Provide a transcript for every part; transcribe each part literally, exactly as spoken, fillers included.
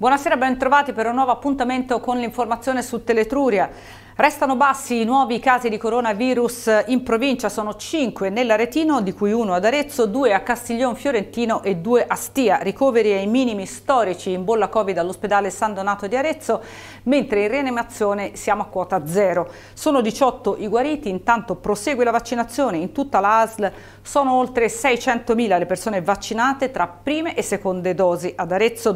Buonasera, ben trovati per un nuovo appuntamento con l'informazione su Teletruria. Restano bassi i nuovi casi di coronavirus in provincia, sono cinque nell'Aretino, di cui uno ad Arezzo, due a Castiglion Fiorentino e due a Stia. Ricoveri ai minimi storici in bolla Covid all'ospedale San Donato di Arezzo, mentre in rianimazione siamo a quota zero. Sono diciotto i guariti, intanto prosegue la vaccinazione in tutta l'A S L. Sono oltre seicentomila le persone vaccinate tra prime e seconde dosi. Ad Arezzo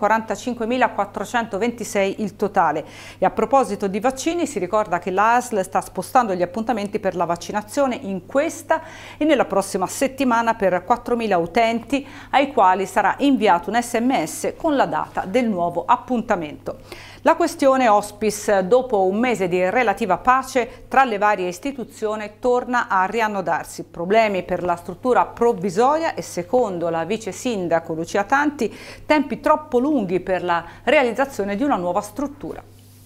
duecentoquarantacinquemilaquattrocentoventisei il totale. E a proposito di vaccini, si ricorda che l'A S L sta spostando gli appuntamenti per la vaccinazione in questa e nella prossima settimana per quattromila utenti, ai quali sarà inviato un sms con la data del nuovo appuntamento. La questione hospice, dopo un mese di relativa pace tra le varie istituzioni, torna a riannodarsi. Problemi per la struttura provvisoria e, secondo la vice sindaco Lucia Tanti, tempi troppo lunghi per la realizzazione di una nuova struttura.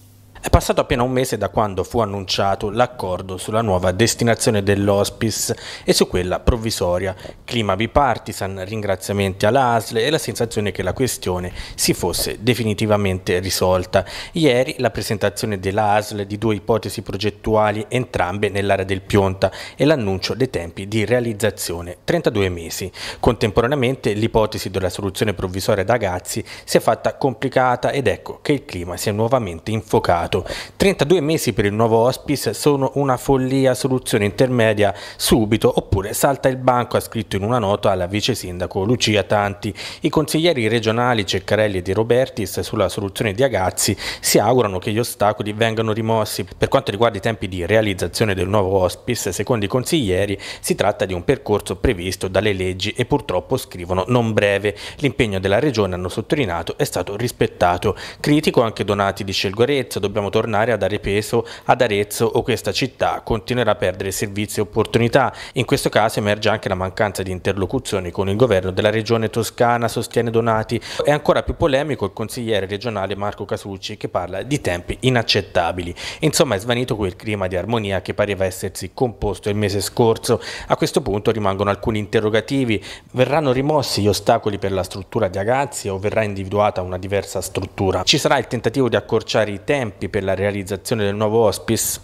È passato appena un mese da quando fu annunciato l'accordo sulla nuova destinazione dell'hospice e su quella provvisoria. Clima bipartisan, ringraziamenti all'A S L e la sensazione che la questione si fosse definitivamente risolta. Ieri la presentazione dell'A S L di due ipotesi progettuali, entrambe nell'area del Pionta, e l'annuncio dei tempi di realizzazione, trentadue mesi. Contemporaneamente l'ipotesi della soluzione provvisoria da Agazzi si è fatta complicata ed ecco che il clima si è nuovamente infuocato. trentadue mesi per il nuovo hospice sono una follia, soluzione intermedia subito oppure salta il banco, ha scritto in una nota alla vice sindaco Lucia Tanti. I consiglieri regionali Ceccarelli e De Robertis sulla soluzione di Agazzi si augurano che gli ostacoli vengano rimossi. Per quanto riguarda i tempi di realizzazione del nuovo hospice, secondo i consiglieri si tratta di un percorso previsto dalle leggi e purtroppo scrivono non breve. L'impegno della regione, hanno sottolineato, è stato rispettato. Critico anche Donati di Scelgorezzo: dobbiamo tornare a dare peso ad Arezzo o questa città continuerà a perdere servizi e opportunità. In questo caso emerge anche la mancanza di interlocuzioni con il governo della regione Toscana, sostiene Donati. È ancora più polemico il consigliere regionale Marco Casucci, che parla di tempi inaccettabili. Insomma, è svanito quel clima di armonia che pareva essersi composto il mese scorso. A questo punto rimangono alcuni interrogativi: verranno rimossi gli ostacoli per la struttura di Agazzi o verrà individuata una diversa struttura? Ci sarà il tentativo di accorciare i tempi per la realizzazione del nuovo hospice?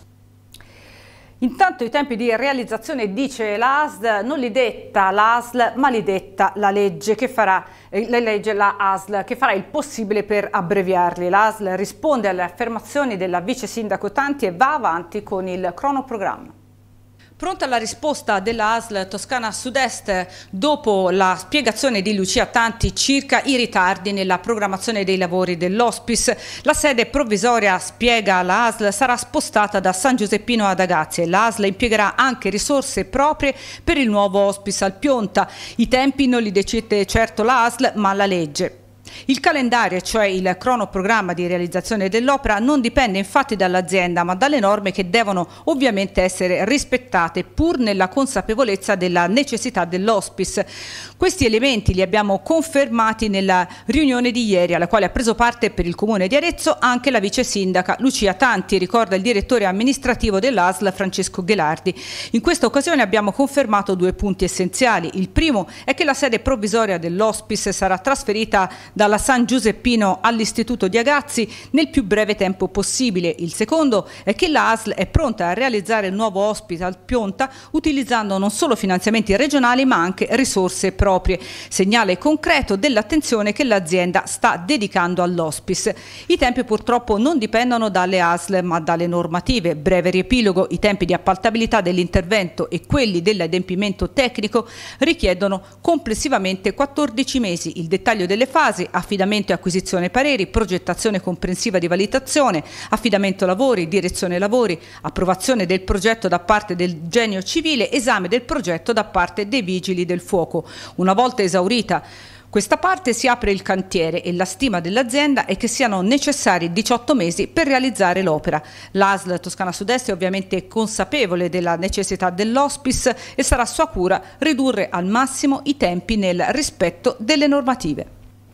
Intanto i tempi di realizzazione, dice l'A S L, non li detta l'A S L ma li detta la legge che farà, eh, la legge la A S L che farà il possibile per abbreviarli. L'A S L risponde alle affermazioni della vice sindaco Tanti e va avanti con il cronoprogramma. Pronta la risposta della A S L Toscana Sud-Est dopo la spiegazione di Lucia Tanti circa i ritardi nella programmazione dei lavori dell'hospice. La sede provvisoria, spiega la A S L, sarà spostata da San Giuseppino ad Agazzi e la A S L impiegherà anche risorse proprie per il nuovo hospice al Pionta. I tempi non li decide certo la A S L ma la legge. Il calendario, cioè il cronoprogramma di realizzazione dell'opera, non dipende infatti dall'azienda ma dalle norme che devono ovviamente essere rispettate, pur nella consapevolezza della necessità dell'hospice. Questi elementi li abbiamo confermati nella riunione di ieri, alla quale ha preso parte per il comune di Arezzo anche la vice sindaca Lucia Tanti, ricorda il direttore amministrativo dell'A S L Francesco Ghelardi. In questa occasione abbiamo confermato due punti essenziali. Il primo è che la sede provvisoria dell'hospice sarà trasferita dalla San Giuseppino all'Istituto di Agazzi nel più breve tempo possibile. Il secondo è che l'A S L è pronta a realizzare il nuovo hospital Pionta utilizzando non solo finanziamenti regionali ma anche risorse proprie, segnale concreto dell'attenzione che l'azienda sta dedicando all'hospice. I tempi purtroppo non dipendono dalle A S L ma dalle normative. Breve riepilogo: i tempi di appaltabilità dell'intervento e quelli dell'adempimento tecnico richiedono complessivamente quattordici mesi. Il dettaglio delle fasi: affidamento e acquisizione pareri, progettazione comprensiva di validazione, affidamento lavori, direzione lavori, approvazione del progetto da parte del genio civile, esame del progetto da parte dei vigili del fuoco. Una volta esaurita questa parte si apre il cantiere e la stima dell'azienda è che siano necessari diciotto mesi per realizzare l'opera. L'A S L Toscana Sud-Est è ovviamente consapevole della necessità dell'hospice e sarà sua cura ridurre al massimo i tempi nel rispetto delle normative.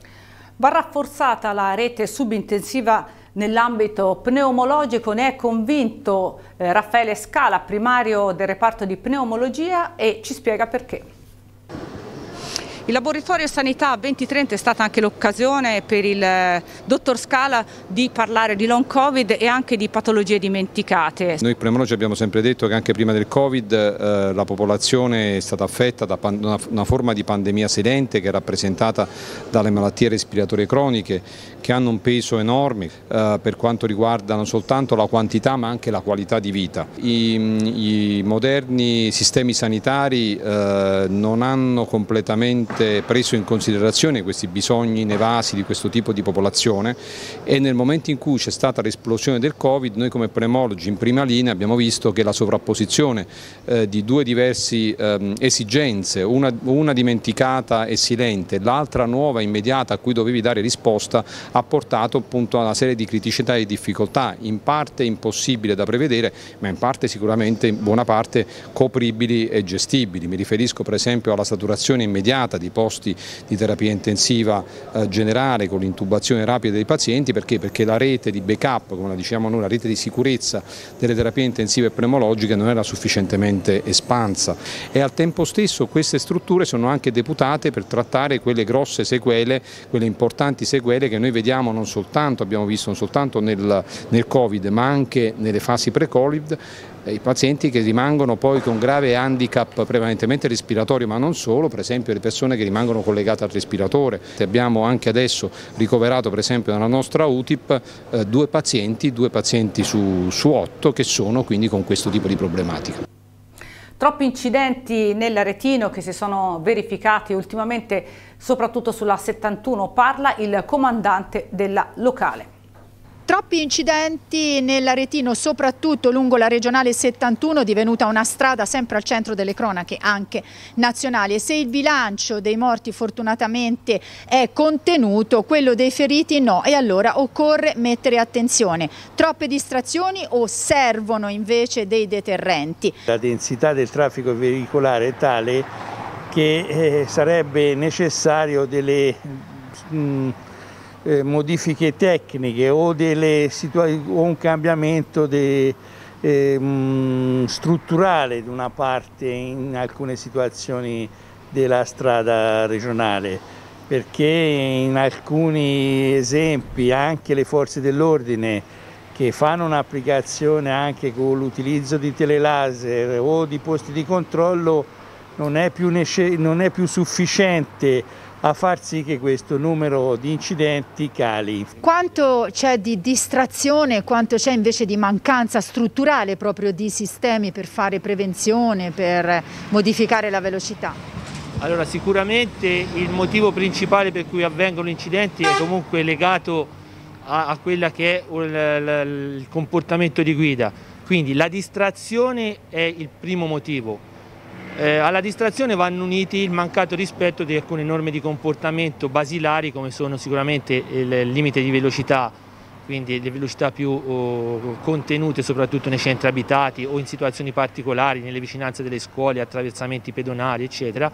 Va rafforzata la rete subintensiva nell'ambito pneumologico, ne è convinto eh, Raffaele Scala, primario del reparto di pneumologia, e ci spiega perché. Il laboratorio Sanità venti trenta è stata anche l'occasione per il eh, dottor Scala di parlare di long covid e anche di patologie dimenticate. Noi Premologi abbiamo sempre detto che anche prima del Covid eh, la popolazione è stata affetta da una, una forma di pandemia silente che è rappresentata dalle malattie respiratorie croniche, che hanno un peso enorme eh, per quanto riguarda non soltanto la quantità ma anche la qualità di vita. I, i moderni sistemi sanitari eh, non hanno completamente preso in considerazione questi bisogni inevasi di questo tipo di popolazione, e nel momento in cui c'è stata l'esplosione del Covid, noi come Pneumologi in prima linea abbiamo visto che la sovrapposizione eh, di due diverse eh, esigenze, una, una dimenticata e silente, l'altra nuova immediata a cui dovevi dare risposta, ha portato appunto a una serie di criticità e difficoltà, in parte impossibile da prevedere, ma in parte sicuramente in buona parte copribili e gestibili. Mi riferisco per esempio alla saturazione immediata di posti di terapia intensiva eh, generale con l'intubazione rapida dei pazienti. Perché? Perché la rete di backup, come la diciamo noi, la rete di sicurezza delle terapie intensive pneumologiche non era sufficientemente espansa, e al tempo stesso queste strutture sono anche deputate per trattare quelle grosse sequele, quelle importanti sequele che noi vediamo non soltanto, abbiamo visto non soltanto nel, nel Covid ma anche nelle fasi pre-Covid, i pazienti che rimangono poi con grave handicap prevalentemente respiratorio, ma non solo, per esempio le persone che rimangono collegate al respiratore. Abbiamo anche adesso ricoverato per esempio nella nostra U T I P eh, due pazienti, due pazienti su, su otto che sono quindi con questo tipo di problematica. Troppi incidenti nell'Aretino che si sono verificati ultimamente soprattutto sulla settantuno, parla il comandante della locale. Troppi incidenti nell'Aretino, soprattutto lungo la regionale settantuno, divenuta una strada sempre al centro delle cronache anche nazionali, e se il bilancio dei morti fortunatamente è contenuto, quello dei feriti no, e allora occorre mettere attenzione. Troppe distrazioni o servono invece dei deterrenti? La densità del traffico veicolare è tale che eh, sarebbe necessario delle mh, Eh, modifiche tecniche o, delle o un cambiamento de, eh, mh, strutturale di una parte in alcune situazioni della strada regionale, perché in alcuni esempi anche le forze dell'ordine che fanno un'applicazione anche con l'utilizzo di telelaser o di posti di controllo non è più, non è più sufficiente a far sì che questo numero di incidenti cali. Quanto c'è di distrazione, quanto c'è invece di mancanza strutturale proprio di sistemi per fare prevenzione, per modificare la velocità? Allora, sicuramente il motivo principale per cui avvengono incidenti è comunque legato a, a quella che è il, il comportamento di guida, quindi la distrazione è il primo motivo. Eh, alla distrazione vanno uniti il mancato rispetto di alcune norme di comportamento basilari, come sono sicuramente il limite di velocità, quindi le velocità più oh, contenute soprattutto nei centri abitati o in situazioni particolari, nelle vicinanze delle scuole, attraversamenti pedonali eccetera,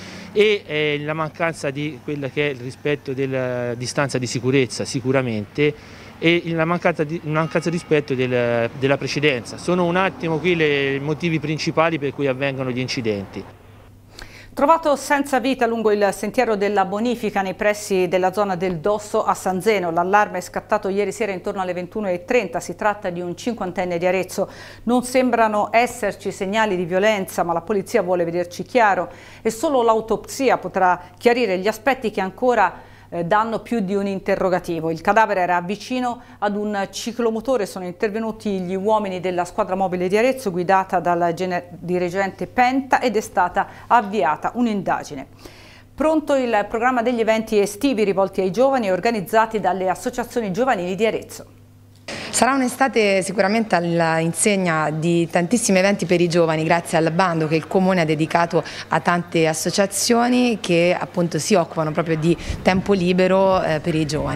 e eh, la mancanza di quella che è il rispetto della distanza di sicurezza sicuramente, e la mancanza di, mancanza di rispetto del, della precedenza. Sono un attimo qui i motivi principali per cui avvengono gli incidenti. Trovato senza vita lungo il sentiero della Bonifica nei pressi della zona del Dosso a San Zeno. L'allarme è scattato ieri sera intorno alle ventuno e trenta. Si tratta di un cinquantenne di Arezzo. Non sembrano esserci segnali di violenza, ma la polizia vuole vederci chiaro e solo l'autopsia potrà chiarire gli aspetti che ancora danno più di un interrogativo. Il cadavere era vicino ad un ciclomotore, sono intervenuti gli uomini della squadra mobile di Arezzo guidata dal dirigente Penta ed è stata avviata un'indagine. Pronto il programma degli eventi estivi rivolti ai giovani organizzati dalle associazioni giovanili di Arezzo. Sarà un'estate sicuramente all'insegna di tantissimi eventi per i giovani, grazie al bando che il Comune ha dedicato a tante associazioni che appunto si occupano proprio di tempo libero eh, per i giovani.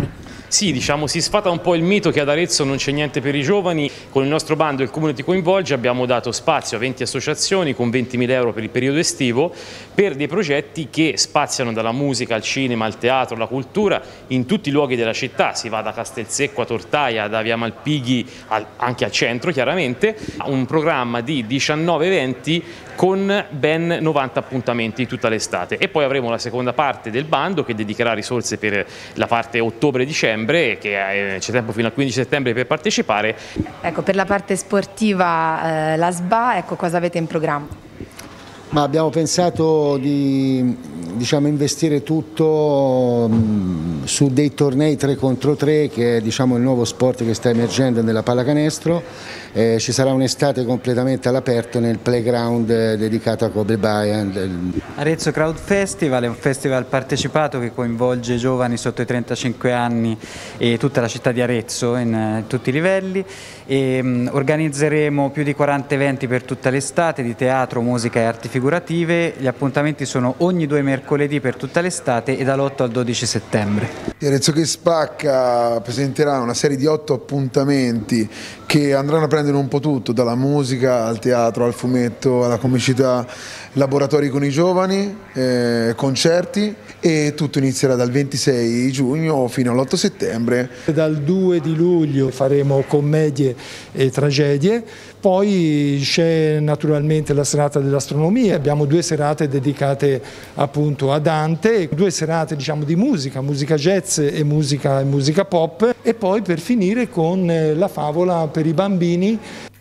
Sì, diciamo, si sfata un po' il mito che ad Arezzo non c'è niente per i giovani. Con il nostro bando Il Comune ti coinvolge abbiamo dato spazio a venti associazioni con ventimila euro per il periodo estivo per dei progetti che spaziano dalla musica al cinema, al teatro, alla cultura in tutti i luoghi della città. Si va da Castelsecco a Tortaia, da via Malpighi al, anche al centro chiaramente. Un programma di diciannove eventi con ben novanta appuntamenti tutta l'estate, e poi avremo la seconda parte del bando che dedicherà risorse per la parte ottobre-dicembre, che c'è tempo fino al quindici settembre per partecipare. Ecco, per la parte sportiva, eh, la S B A, ecco, cosa avete in programma? Ma abbiamo pensato di, diciamo, investire tutto mh, su dei tornei tre contro tre, che è, diciamo, il nuovo sport che sta emergendo nella pallacanestro. Eh, ci sarà un'estate completamente all'aperto nel playground eh, dedicato a Kobe Bryant. Arezzo Crowd Festival è un festival partecipato che coinvolge giovani sotto i trentacinque anni e tutta la città di Arezzo in eh, tutti i livelli. E, mh, organizzeremo più di quaranta eventi per tutta l'estate di teatro, musica e arti figurative. Gli appuntamenti sono ogni due mercoledì per tutta l'estate e dall'otto al dodici settembre. Arezzo che spacca presenterà una serie di otto appuntamenti che andranno a prendere un po' tutto, dalla musica al teatro, al fumetto, alla comicità, laboratori con i giovani, eh, concerti, e tutto inizierà dal ventisei giugno fino all'otto settembre. Dal due di luglio faremo commedie e tragedie, poi c'è naturalmente la serata dell'astronomia, abbiamo due serate dedicate appunto a Dante, due serate, diciamo, di musica, musica jazz e musica, musica pop, e poi per finire con la favola per i bambini.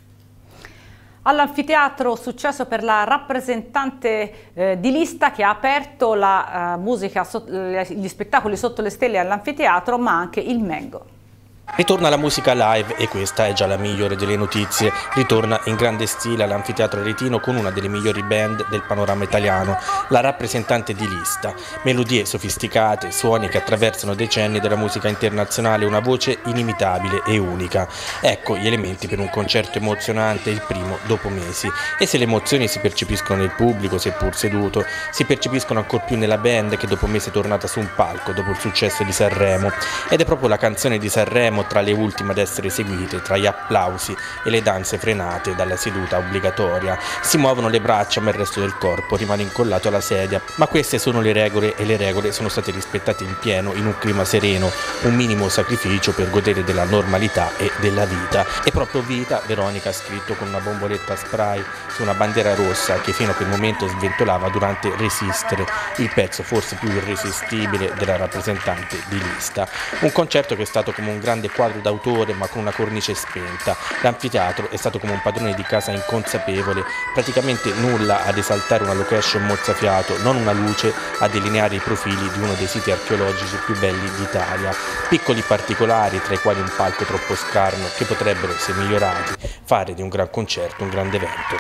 All'anfiteatro successo per la rappresentante eh, di lista, che ha aperto la uh, musica, so, gli spettacoli sotto le stelle all'anfiteatro, ma anche il Mengo. Ritorna la musica live, e questa è già la migliore delle notizie. Ritorna in grande stile all'Anfiteatro Aretino con una delle migliori band del panorama italiano, la rappresentante di lista. Melodie sofisticate, suoni che attraversano decenni della musica internazionale, una voce inimitabile e unica. Ecco gli elementi per un concerto emozionante, il primo dopo mesi. E se le emozioni si percepiscono nel pubblico, seppur seduto, si percepiscono ancor più nella band, che dopo mesi è tornata su un palco dopo il successo di Sanremo. Ed è proprio la canzone di Sanremo tra le ultime ad essere eseguite, tra gli applausi e le danze frenate dalla seduta obbligatoria. Si muovono le braccia, ma il resto del corpo rimane incollato alla sedia. Ma queste sono le regole, e le regole sono state rispettate in pieno, in un clima sereno, un minimo sacrificio per godere della normalità e della vita. E proprio vita Veronica ha scritto con una bomboletta spray su una bandiera rossa che fino a quel momento sventolava durante Resistere, il pezzo forse più irresistibile della rappresentante di lista. Un concerto che è stato come un grande quadro d'autore, ma con una cornice spenta. L'anfiteatro è stato come un padrone di casa inconsapevole, praticamente nulla ad esaltare una location mozzafiato, non una luce a delineare i profili di uno dei siti archeologici più belli d'Italia. Piccoli particolari, tra i quali un palco troppo scarno, che potrebbero, se migliorati, fare di un gran concerto un grande evento.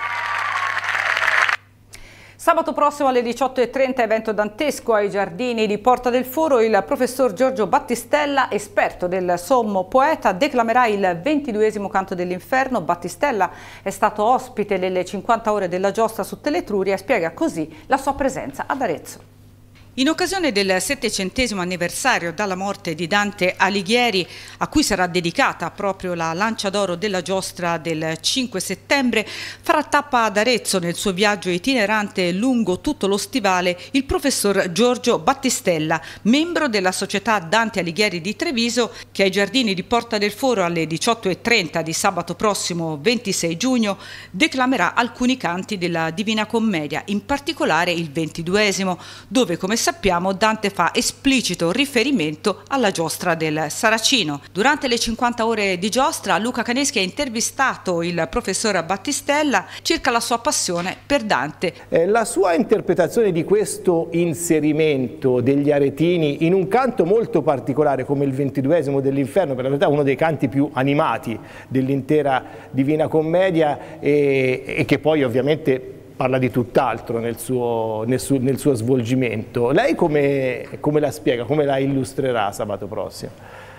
Sabato prossimo alle diciotto e trenta, evento dantesco ai giardini di Porta del Foro. Il professor Giorgio Battistella, esperto del sommo poeta, declamerà il ventiduesimo canto dell'inferno. Battistella è stato ospite delle cinquanta ore della giostra su Teletruria e spiega così la sua presenza ad Arezzo. In occasione del settecentesimo anniversario dalla morte di Dante Alighieri, a cui sarà dedicata proprio la lancia d'oro della giostra del cinque settembre, farà tappa ad Arezzo nel suo viaggio itinerante lungo tutto lo stivale il professor Giorgio Battistella, membro della società Dante Alighieri di Treviso, che ai giardini di Porta del Foro alle diciotto e trenta di sabato prossimo ventisei giugno declamerà alcuni canti della Divina Commedia, in particolare il ventiduesimo, dove, come sappiamo, Dante fa esplicito riferimento alla giostra del Saracino. Durante le cinquanta ore di giostra, Luca Caneschi ha intervistato il professor Battistella circa la sua passione per Dante. Eh, la sua interpretazione di questo inserimento degli aretini in un canto molto particolare come il ventiduesimo dell'Inferno, per la verità uno dei canti più animati dell'intera Divina Commedia, e, e che poi ovviamente parla di tutt'altro nel suo, nel, suo, nel suo svolgimento. Lei come, come la spiega, come la illustrerà sabato prossimo?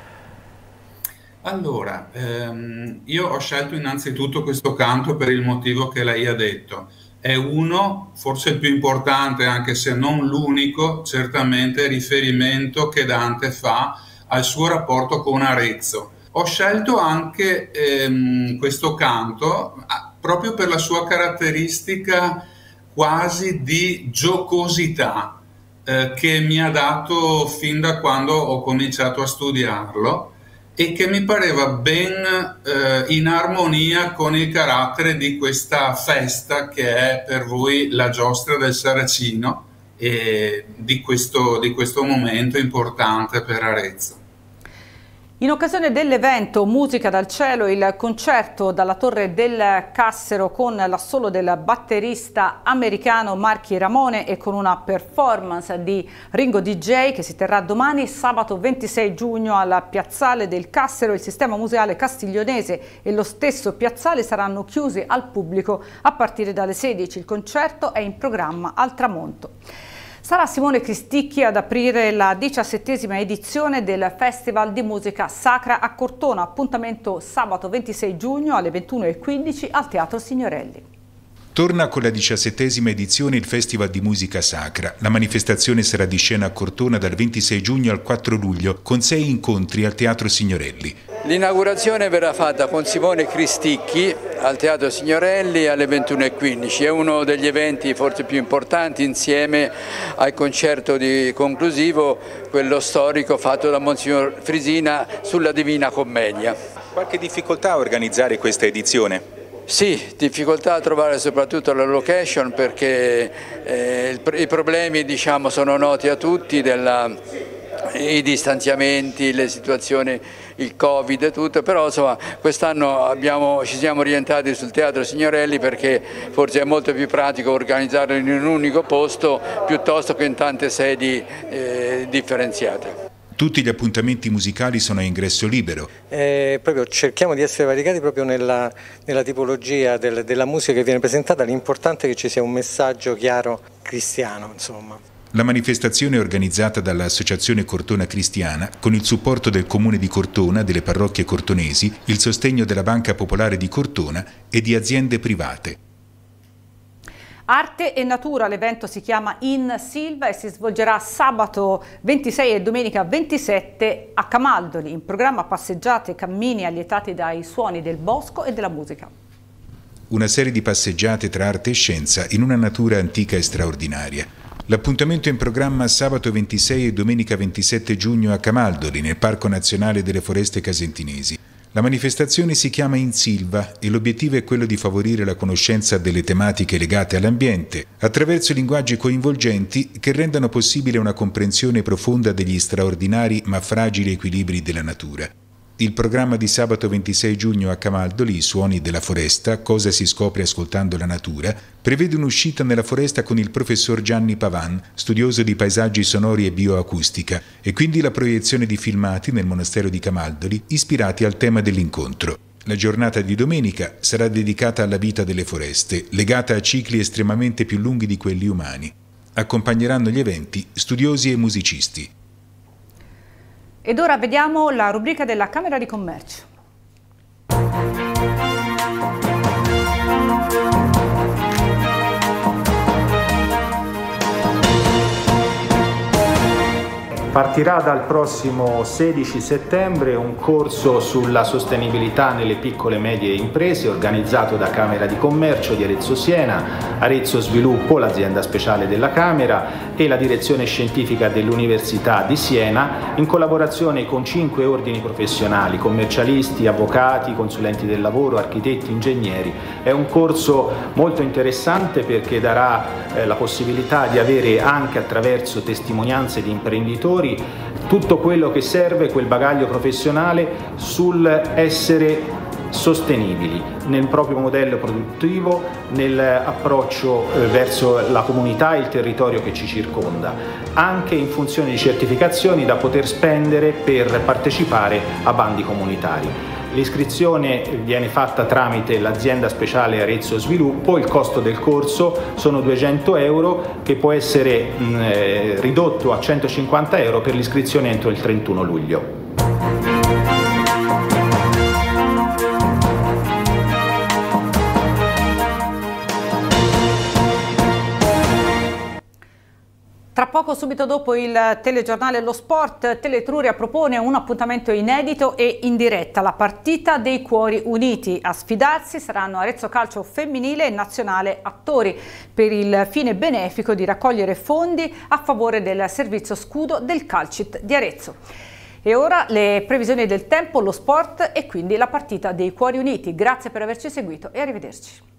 Allora, ehm, io ho scelto innanzitutto questo canto per il motivo che lei ha detto. È uno, forse il più importante, anche se non l'unico, certamente riferimento che Dante fa al suo rapporto con Arezzo. Ho scelto anche ehm, questo canto proprio per la sua caratteristica quasi di giocosità eh, che mi ha dato fin da quando ho cominciato a studiarlo e che mi pareva ben eh, in armonia con il carattere di questa festa che è per voi la giostra del Saracino e di questo, di questo momento importante per Arezzo. In occasione dell'evento Musica dal cielo, il concerto dalla Torre del Cassero con l'assolo del batterista americano Marky Ramone e con una performance di Ringo D J che si terrà domani sabato ventisei giugno al Piazzale del Cassero. Il sistema museale castiglionese e lo stesso piazzale saranno chiusi al pubblico a partire dalle sedici. Il concerto è in programma al tramonto. Sarà Simone Cristicchi ad aprire la diciassettesima edizione del Festival di Musica Sacra a Cortona, appuntamento sabato ventisei giugno alle ventuno e quindici al Teatro Signorelli. Torna con la diciassettesima edizione il Festival di Musica Sacra. La manifestazione sarà di scena a Cortona dal ventisei giugno al quattro luglio con sei incontri al Teatro Signorelli. L'inaugurazione verrà fatta con Simone Cristicchi al Teatro Signorelli alle ventuno e quindici. È uno degli eventi forse più importanti insieme al concerto di conclusivo, quello storico fatto da Monsignor Frisina sulla Divina Commedia. Qualche difficoltà a organizzare questa edizione? Sì, difficoltà a trovare soprattutto la location perché eh, i problemi diciamo, sono noti a tutti, della, i distanziamenti, le situazioni, il Covid e tutto, però insomma quest'anno abbiamo, ci siamo orientati sul Teatro Signorelli perché forse è molto più pratico organizzarlo in un unico posto piuttosto che in tante sedi eh, differenziate. Tutti gli appuntamenti musicali sono a ingresso libero. Eh, proprio cerchiamo di essere variegati proprio nella, nella tipologia del, della musica che viene presentata, l'importante è che ci sia un messaggio chiaro cristiano, insomma. La manifestazione è organizzata dall'Associazione Cortona Cristiana con il supporto del Comune di Cortona, delle parrocchie cortonesi, il sostegno della Banca Popolare di Cortona e di aziende private. Arte e natura, l'evento si chiama In Silva e si svolgerà sabato ventisei e domenica ventisette a Camaldoli, in programma passeggiate e cammini allietati dai suoni del bosco e della musica. Una serie di passeggiate tra arte e scienza in una natura antica e straordinaria. L'appuntamento è in programma sabato ventisei e domenica ventisette giugno a Camaldoli, nel Parco Nazionale delle Foreste Casentinesi. La manifestazione si chiama In Silva e l'obiettivo è quello di favorire la conoscenza delle tematiche legate all'ambiente attraverso linguaggi coinvolgenti che rendano possibile una comprensione profonda degli straordinari ma fragili equilibri della natura. Il programma di sabato ventisei giugno a Camaldoli, I suoni della foresta, cosa si scopre ascoltando la natura, prevede un'uscita nella foresta con il professor Gianni Pavan, studioso di paesaggi sonori e bioacustica, e quindi la proiezione di filmati nel monastero di Camaldoli ispirati al tema dell'incontro. La giornata di domenica sarà dedicata alla vita delle foreste, legata a cicli estremamente più lunghi di quelli umani. Accompagneranno gli eventi studiosi e musicisti. Ed ora vediamo la rubrica della Camera di Commercio. Partirà dal prossimo sedici settembre un corso sulla sostenibilità nelle piccole e medie imprese organizzato da Camera di Commercio di Arezzo Siena, Arezzo Sviluppo, l'azienda speciale della Camera, e la direzione scientifica dell'Università di Siena in collaborazione con cinque ordini professionali, commercialisti, avvocati, consulenti del lavoro, architetti, ingegneri. È un corso molto interessante perché darà eh, la possibilità di avere anche attraverso testimonianze di imprenditori tutto quello che serve, quel bagaglio professionale sul essere sostenibili nel proprio modello produttivo, nell'approccio eh, verso la comunità e il territorio che ci circonda, anche in funzione di certificazioni da poter spendere per partecipare a bandi comunitari. L'iscrizione viene fatta tramite l'azienda speciale Arezzo Sviluppo, il costo del corso sono duecento euro che può essere mh, eh, ridotto a centocinquanta euro per l'iscrizione entro il trentuno luglio. Tra poco, subito dopo il telegiornale Lo Sport, Teletruria propone un appuntamento inedito e in diretta, la partita dei cuori uniti. A sfidarsi saranno Arezzo Calcio Femminile e Nazionale Attori, per il fine benefico di raccogliere fondi a favore del servizio scudo del Calcit di Arezzo. E ora le previsioni del tempo, lo sport e quindi la partita dei cuori uniti. Grazie per averci seguito e arrivederci.